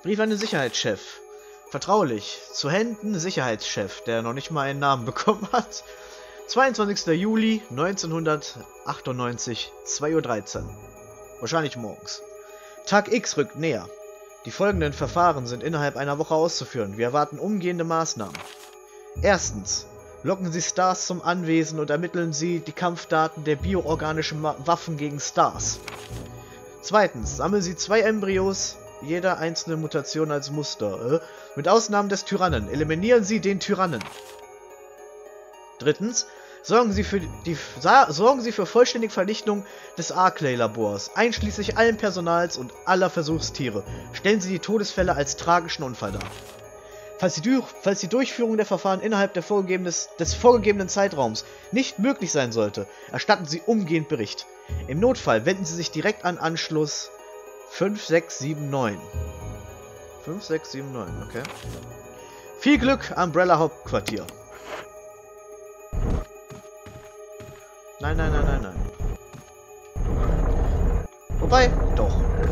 Brief an den Sicherheitschef. Vertraulich. Zu Händen Sicherheitschef, der noch nicht mal einen Namen bekommen hat. 22. Juli 1998, 2:13 Uhr. Wahrscheinlich morgens. Tag X rückt näher. Die folgenden Verfahren sind innerhalb einer Woche auszuführen. Wir erwarten umgehende Maßnahmen. Erstens. Locken Sie Stars zum Anwesen und ermitteln Sie die Kampfdaten der bioorganischen Waffen gegen Stars. Zweitens. Sammeln Sie 2 Embryos, jeder einzelne Mutation als Muster. Mit Ausnahme des Tyrannen. Eliminieren Sie den Tyrannen. Drittens. Sorgen Sie für vollständige Vernichtung des Arclay-Labors, einschließlich allen Personals und aller Versuchstiere. Stellen Sie die Todesfälle als tragischen Unfall dar. Falls die Durchführung der Verfahren innerhalb des vorgegebenen Zeitraums nicht möglich sein sollte, erstatten Sie umgehend Bericht. Im Notfall wenden Sie sich direkt an Anschluss 5679. 5679, okay. Viel Glück, Umbrella Hauptquartier. Nein, nein, nein, nein, nein. Wobei, doch.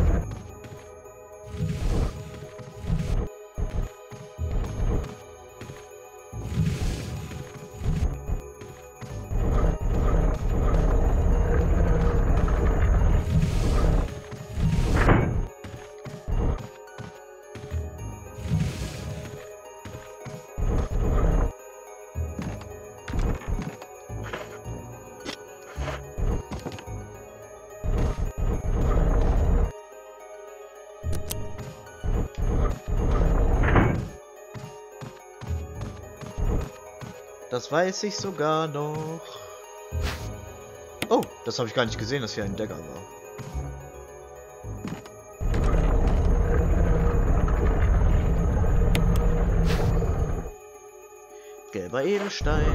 Das weiß ich sogar noch. Oh, das habe ich gar nicht gesehen, dass hier ein Dagger war. Gelber Edelstein.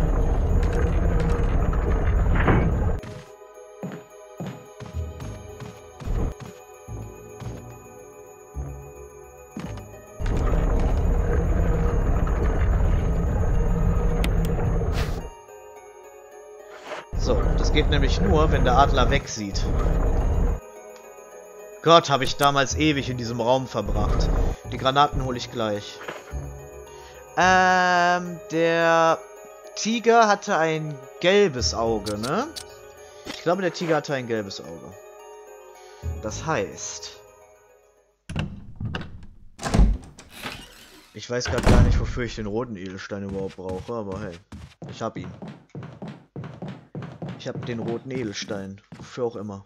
So, das geht nämlich nur, wenn der Adler wegsieht. Gott, habe ich damals ewig in diesem Raum verbracht. Die Granaten hole ich gleich. Der Tiger hatte ein gelbes Auge, ne? Ich glaube, der Tiger hatte ein gelbes Auge. Das heißt... Ich weiß gerade gar nicht, wofür ich den roten Edelstein überhaupt brauche, aber hey, ich hab ihn. Ich habe den roten Edelstein. Wofür auch immer.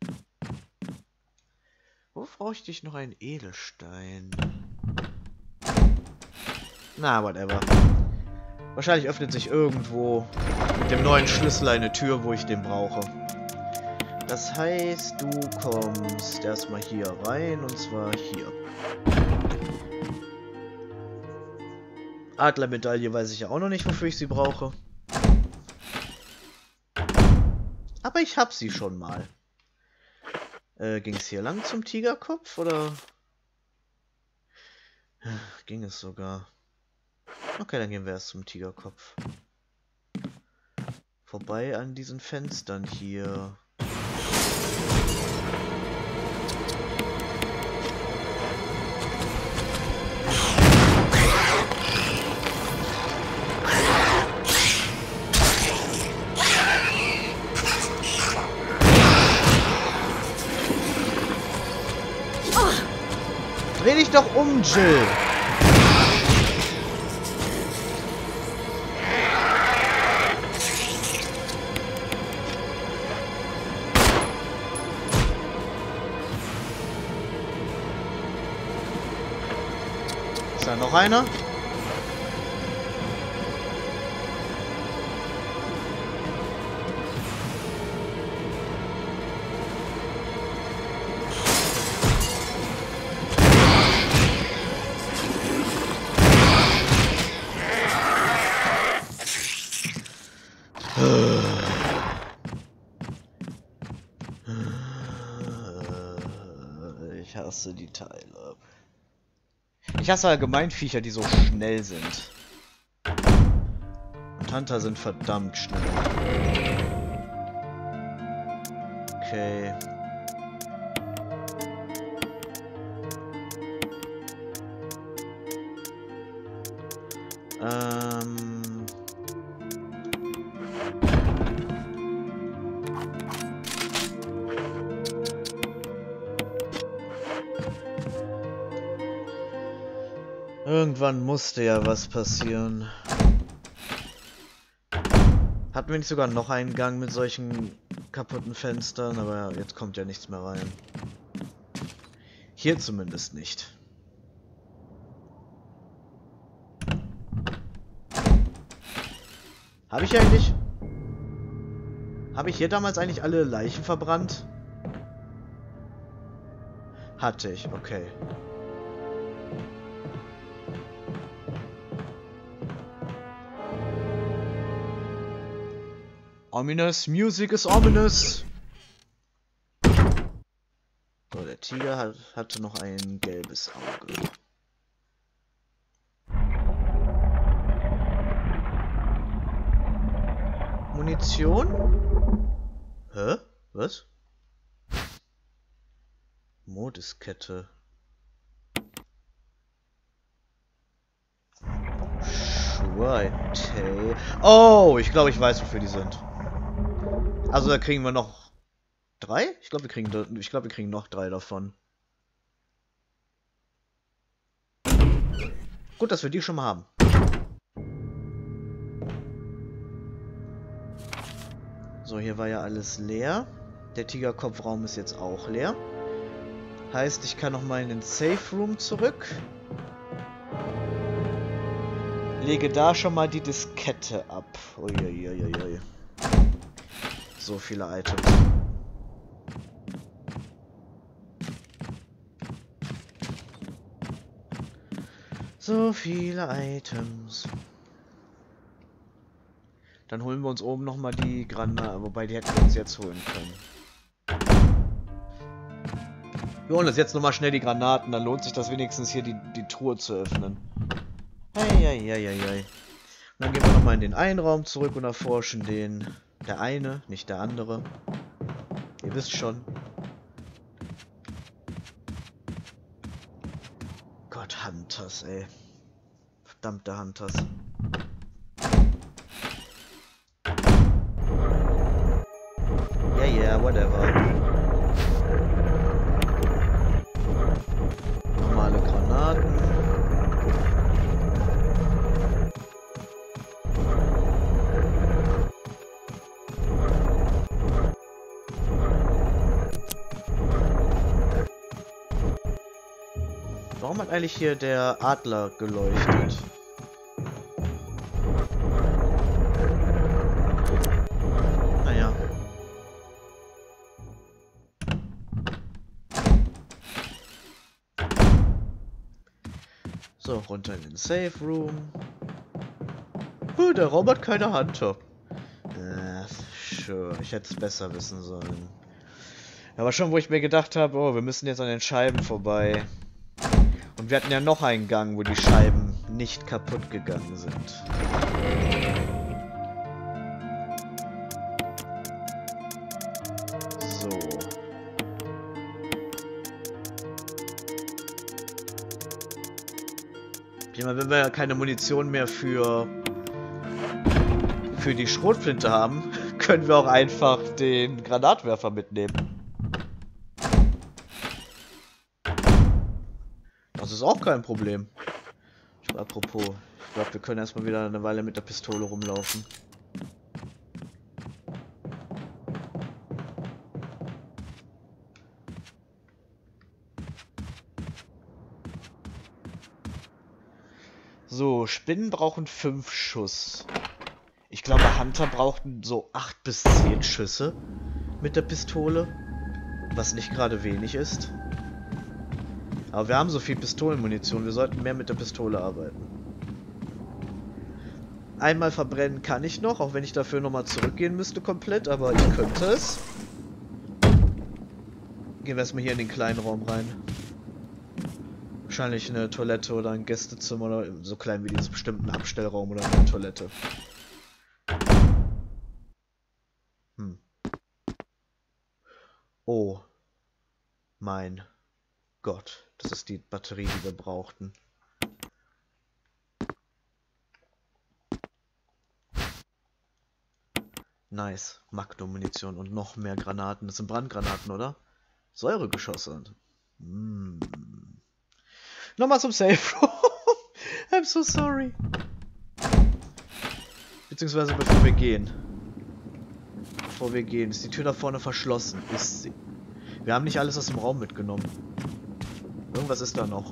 Wo bräuchte ich noch einen Edelstein? Na, whatever. Wahrscheinlich öffnet sich irgendwo mit dem neuen Schlüssel eine Tür, wo ich den brauche. Das heißt, du kommst erstmal hier rein, und zwar hier. Adlermedaille weiß ich ja auch noch nicht, wofür ich sie brauche. Aber ich hab sie schon mal. Ging es hier lang zum Tigerkopf, oder? Ging es sogar. Okay, dann gehen wir erst zum Tigerkopf. Vorbei an diesen Fenstern hier. Dreh dich doch um, Jill! Ist da noch einer? Ich hasse die Teile. Ich hasse allgemein Viecher, die so schnell sind. Und Hunter sind verdammt schnell. Okay. Ähm... Irgendwann musste ja was passieren. Hatten wir nicht sogar noch einen Gang mit solchen kaputten Fenstern, aber jetzt kommt ja nichts mehr rein. Hier zumindest nicht. Habe ich eigentlich... Habe ich hier damals eigentlich alle Leichen verbrannt? Hatte ich, okay. Ominous, Music is ominous. So, der Tiger hatte noch ein gelbes Auge. Munition? Hä? Was? Modiskette. Sure, oh, ich glaube, ich weiß, wofür die sind. Also, da kriegen wir noch 3? Ich glaube, wir kriegen noch 3 davon. Gut, dass wir die schon mal haben. So, hier war ja alles leer. Der Tigerkopfraum ist jetzt auch leer. Heißt, ich kann noch mal in den Safe Room zurück. Lege da schon mal die Diskette ab. Uiuiuiui. So viele Items. So viele Items. Dann holen wir uns oben nochmal die Granaten. Wobei, die hätten wir uns jetzt holen können. Wir holen uns jetzt nochmal schnell die Granaten. Dann lohnt sich das wenigstens hier die Truhe zu öffnen. Eieieiei. Und dann gehen wir nochmal in den einen Raum zurück und erforschen den. Der eine, nicht der andere. Ihr wisst schon. Gott, Hunters, ey. Verdammte Hunters. Yeah, whatever. Normale Granaten. Warum hat eigentlich hier der Adler geleuchtet? Naja. So, runter in den Safe Room. Der Raum hat keine Hunter. Sure, ich hätte es besser wissen sollen. Aber schon, wo ich mir gedacht habe, oh, wir müssen jetzt an den Scheiben vorbei. Und wir hatten ja noch einen Gang, wo die Scheiben nicht kaputt gegangen sind. So. Ich meine, wenn wir keine Munition mehr für die Schrotflinte haben, können wir auch einfach den Granatwerfer mitnehmen. Das ist auch kein Problem. Apropos, ich glaube, wir können erstmal wieder eine Weile mit der Pistole rumlaufen. So, Spinnen brauchen 5 Schuss. Ich glaube, Hunter brauchten so 8 bis 10 Schüsse mit der Pistole, was nicht gerade wenig ist. Aber wir haben so viel Pistolenmunition, wir sollten mehr mit der Pistole arbeiten. Einmal verbrennen kann ich noch, auch wenn ich dafür nochmal zurückgehen müsste komplett, aber ich könnte es. Gehen wir erstmal hier in den kleinen Raum rein. Wahrscheinlich eine Toilette oder ein Gästezimmer oder so klein wie dieses bestimmten Abstellraum oder eine Toilette. Oh mein Gott, das ist die Batterie, die wir brauchten. Nice. Magnum-Munition und noch mehr Granaten. Das sind Brandgranaten, oder? Säuregeschosse. Mm. Nochmal zum Safe Room. I'm so sorry. Beziehungsweise bevor wir gehen. Ist die Tür da vorne verschlossen? Ist sie. Wir haben nicht alles aus dem Raum mitgenommen. Irgendwas ist da noch.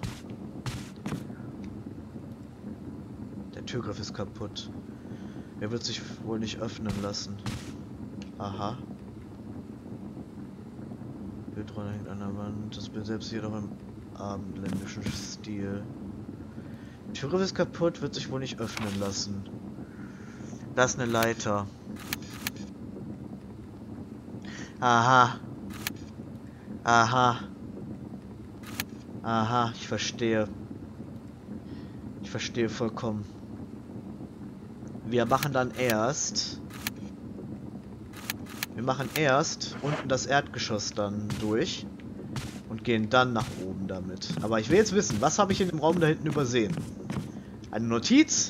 Der Türgriff ist kaputt. Er wird sich wohl nicht öffnen lassen. Aha. Bildrolle hängt an der Wand. Das Bild selbst jedoch im abendländischen Stil. Der Türgriff ist kaputt, wird sich wohl nicht öffnen lassen. Da ist eine Leiter. Aha. Aha. Aha, ich verstehe. Ich verstehe vollkommen. Wir machen erst unten das Erdgeschoss dann durch und gehen dann nach oben damit. Aber ich will jetzt wissen, was habe ich in dem Raum da hinten übersehen? Eine Notiz?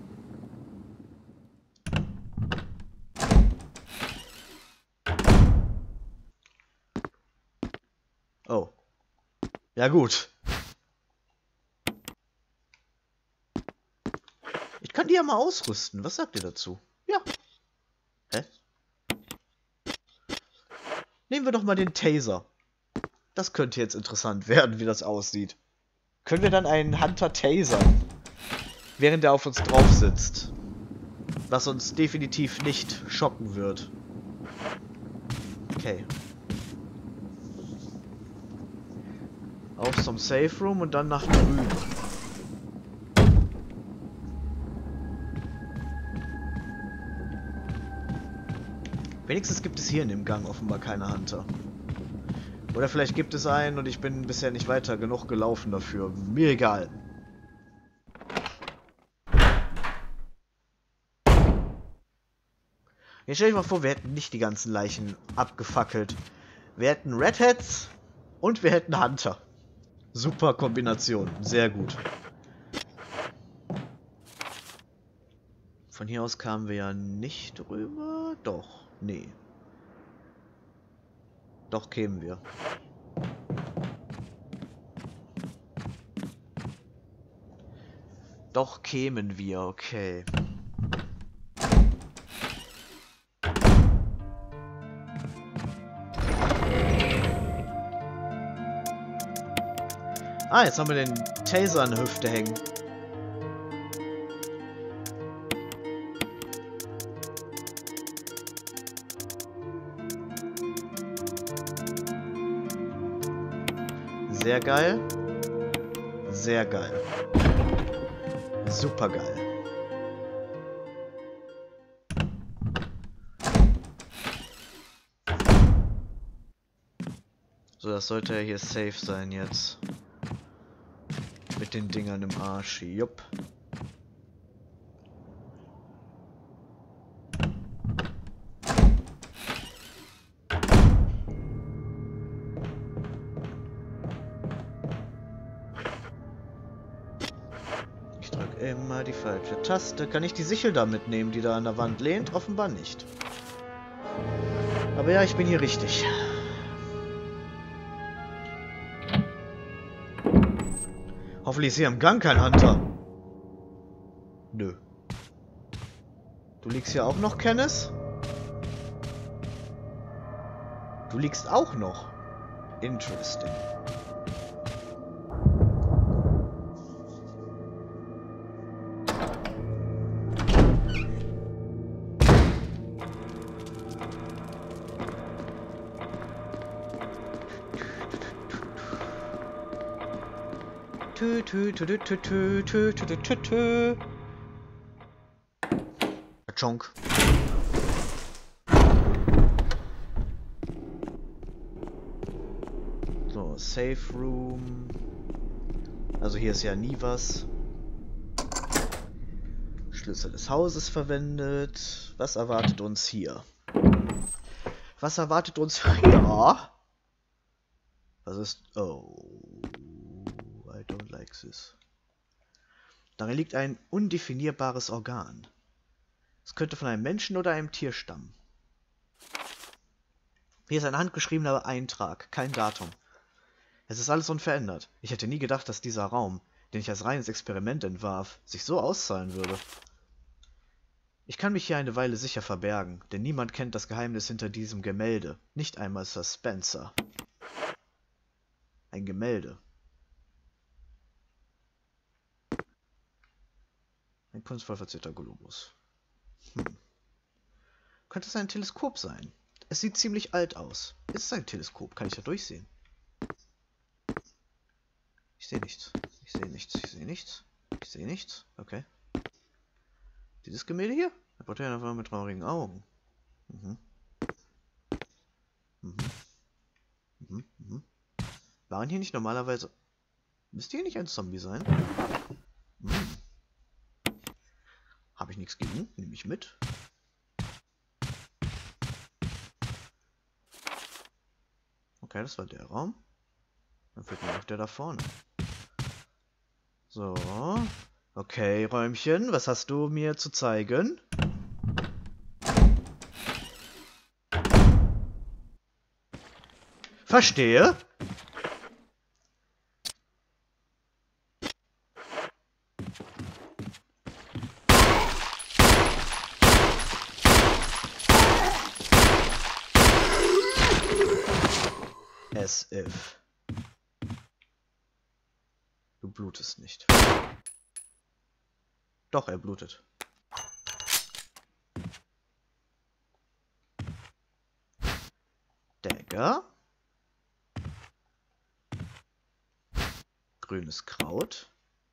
Oh. Ja gut. Ich kann die ja mal ausrüsten. Was sagt ihr dazu? Ja. Hä? Nehmen wir doch mal den Taser. Das könnte jetzt interessant werden, wie das aussieht. Können wir dann einen Hunter tasern, während er auf uns drauf sitzt? Was uns definitiv nicht schocken wird. Okay. Auf zum Safe Room und dann nach drüben. Wenigstens gibt es hier in dem Gang offenbar keine Hunter. Oder vielleicht gibt es einen und ich bin bisher nicht weiter genug gelaufen dafür. Mir egal. Jetzt stell dich mal vor, wir hätten nicht die ganzen Leichen abgefackelt. Wir hätten Redheads und wir hätten Hunter. Super Kombination. Sehr gut. Von hier aus kamen wir ja nicht rüber. Doch. Nee. Doch kämen wir. Doch kämen wir, okay. Ah, jetzt haben wir den Taser an der Hüfte hängen. Sehr geil. Sehr geil. Super geil. So, das sollte ja hier safe sein jetzt. Mit den Dingern im Arsch. Jupp. Ich drücke immer die falsche Taste. Kann ich die Sichel da mitnehmen, die da an der Wand lehnt? Offenbar nicht. Aber ja, ich bin hier richtig. Hoffentlich ist hier im Gang kein Hunter. Nö. Du liegst hier auch noch, Kenneth? Du liegst auch noch. Interesting. Chonk. So, Safe Room. Also hier ist ja nie was. Schlüssel des Hauses verwendet. Was erwartet uns hier? Was erwartet uns hier? Was ist... Oh... I don't like this. Darin liegt ein undefinierbares Organ. Es könnte von einem Menschen oder einem Tier stammen. Hier ist ein handgeschriebener Eintrag, kein Datum. Es ist alles unverändert. Ich hätte nie gedacht, dass dieser Raum, den ich als reines Experiment entwarf, sich so auszahlen würde. Ich kann mich hier eine Weile sicher verbergen, denn niemand kennt das Geheimnis hinter diesem Gemälde. Nicht einmal Sir Spencer. Ein Gemälde. Ein kunstvoll verzierter Globus. Könnte es ein Teleskop sein? Es sieht ziemlich alt aus. Ist es ein Teleskop? Kann ich da durchsehen? Ich sehe nichts. Ich sehe nichts. Ich sehe nichts. Ich sehe nichts. Okay. Dieses Gemälde hier? Der Porträt einer mit traurigen Augen. Mhm. Mhm. Mhm. Mhm. Waren hier nicht normalerweise... Müsste hier nicht ein Zombie sein? Mhm. Habe ich nichts gegen? Nehme ich mit. Okay, das war der Raum. Dann fehlt mir noch der da vorne. So. Okay, Räumchen, was hast du mir zu zeigen? Verstehe. As if. Du blutest nicht. Doch, er blutet. Dagger. Grünes Kraut.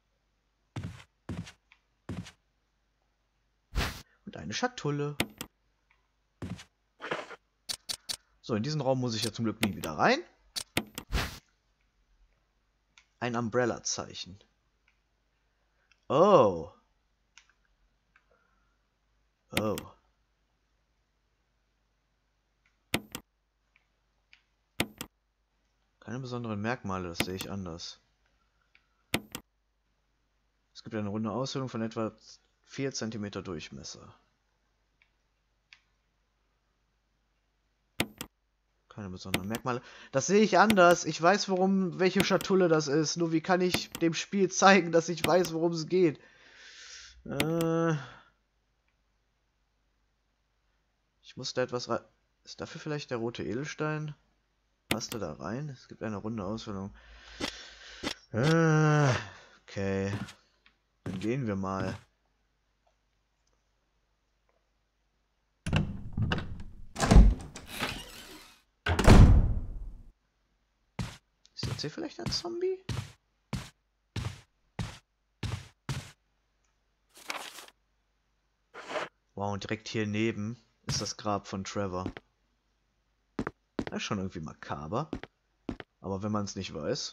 Und eine Schatulle. So, in diesen Raum muss ich ja zum Glück nie wieder rein. Ein Umbrella-Zeichen. Oh. Oh. Keine besonderen Merkmale, das sehe ich anders. Es gibt eine runde Aushöhlung von etwa 4 cm Durchmesser. Keine besonderen Merkmale. Das sehe ich anders. Ich weiß, welche Schatulle das ist. Nur wie kann ich dem Spiel zeigen, dass ich weiß, worum es geht? Ich muss da etwas rein... Ist dafür vielleicht der rote Edelstein? Passt da rein? Es gibt eine runde Ausfüllung. Okay. Dann gehen wir mal. Ist jetzt hier vielleicht ein Zombie? Wow, und direkt hier neben ist das Grab von Trevor. Das ist schon irgendwie makaber. Aber wenn man es nicht weiß.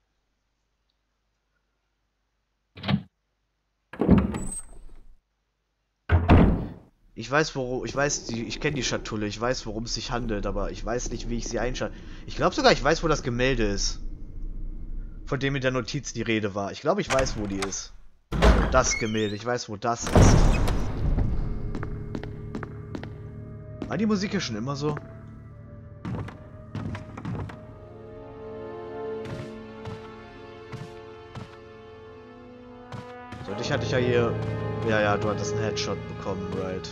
Ich kenne die Schatulle, ich weiß, worum es sich handelt, aber ich weiß nicht, wie ich sie einschalte. Ich glaube sogar, ich weiß, wo das Gemälde ist. Von dem in der Notiz die Rede war. Ich glaube, ich weiß, wo die ist. Das Gemälde, ich weiß, wo das ist. War die Musik hier schon immer so? So, dich hatte ich ja hier... Ja, du hattest einen Headshot bekommen, right.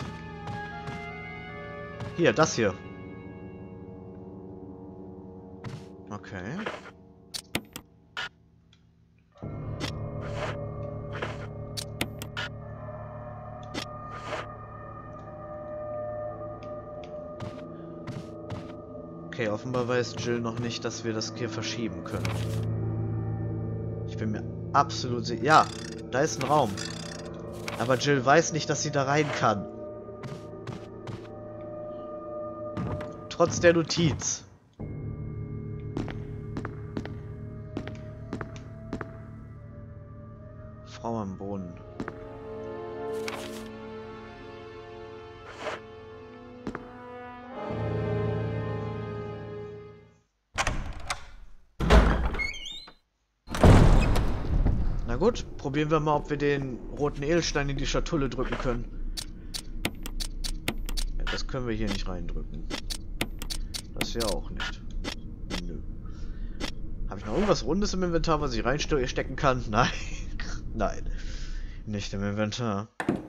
Hier, das hier. Okay. Okay, offenbar weiß Jill noch nicht, dass wir das hier verschieben können. Ich bin mir absolut sicher... Ja, da ist ein Raum. Aber Jill weiß nicht, dass sie da rein kann. Trotz der Notiz. Frau am Brunnen. Na gut, probieren wir mal, ob wir den roten Edelstein in die Schatulle drücken können. Ja, das können wir hier nicht reindrücken. Das hier auch nicht. Nö. Habe ich noch irgendwas Rundes im Inventar, was ich reinstecken kann? Nein. Nein. Nicht im Inventar.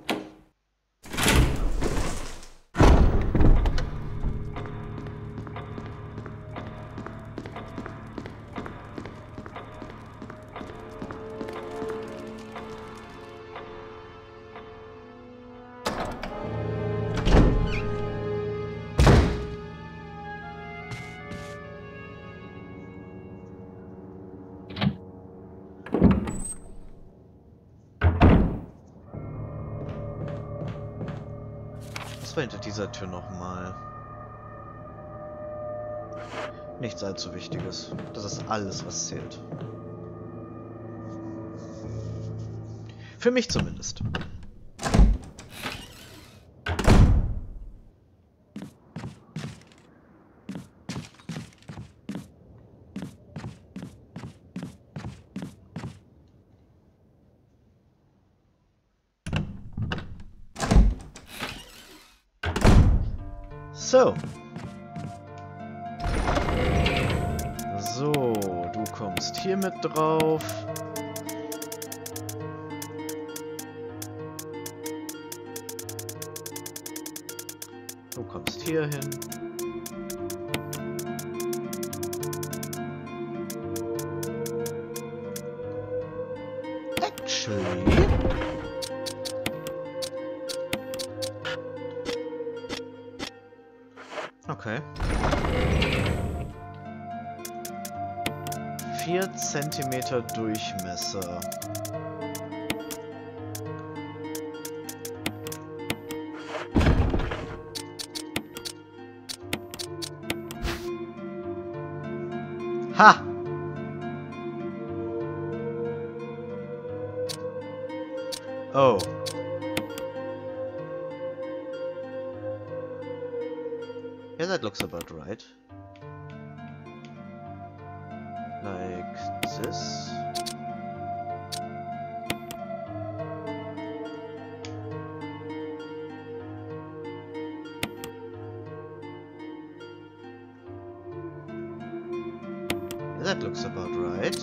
Was war hinter dieser Tür nochmal? Nichts allzu Wichtiges. Das ist alles, was zählt. Für mich zumindest. So. So, du kommst hier mit drauf. Du kommst hier hin. Actually. Okay. 4 Zentimeter Durchmesser. Ha! Oh. Yeah, that looks about right. Like this. Yeah, that looks about right.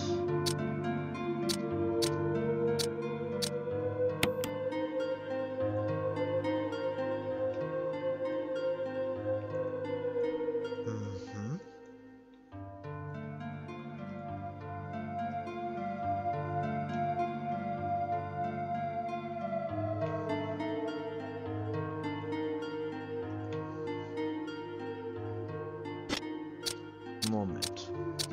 Moment.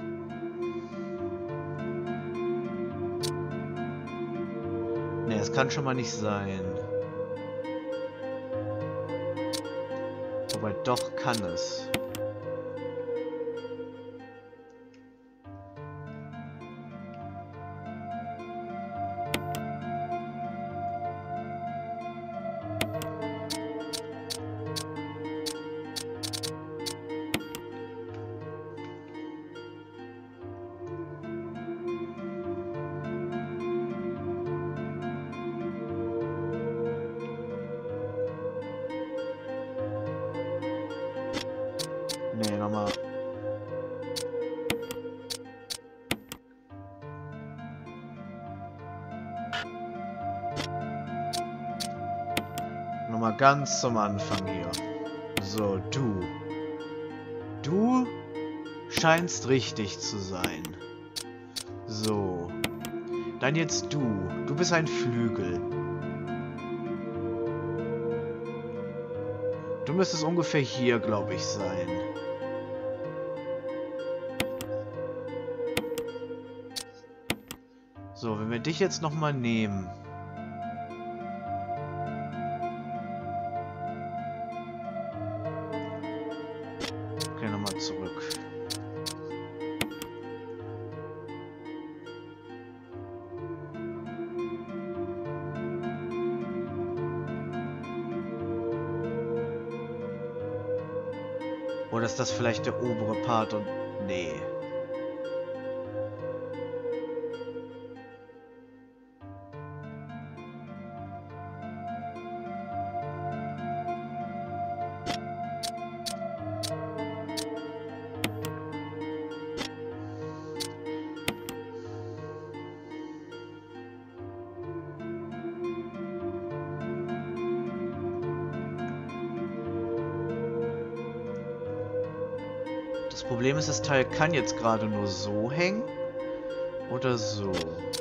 Ne, es kann schon mal nicht sein. Wobei, doch kann es. Nee, nochmal. Nochmal ganz zum Anfang hier. So, du. Du scheinst richtig zu sein. So. Dann jetzt du. Du bist ein Flügel. Du müsstest ungefähr hier, glaube ich, sein. So, wenn wir dich jetzt nochmal nehmen. Okay, nochmal zurück. Oder ist das vielleicht der obere Part und... Nee. Das Problem ist, das Teil kann jetzt gerade nur so hängen. Oder so.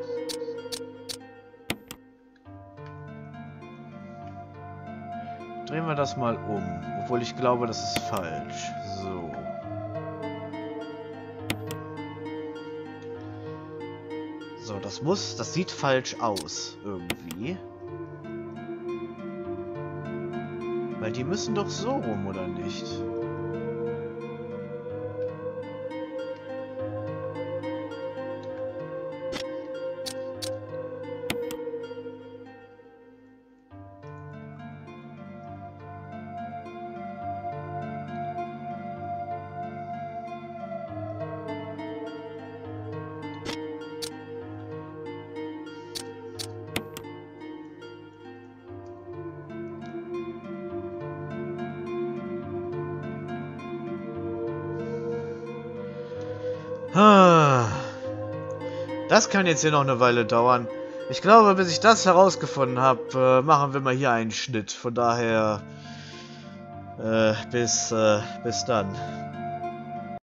Drehen wir das mal um. Obwohl ich glaube, das ist falsch. So. So, das sieht falsch aus. Irgendwie. Weil die müssen doch so rum, oder nicht? Das kann jetzt hier noch eine Weile dauern. Ich glaube, bis ich das herausgefunden habe, machen wir mal hier einen Schnitt. Von daher, bis dann.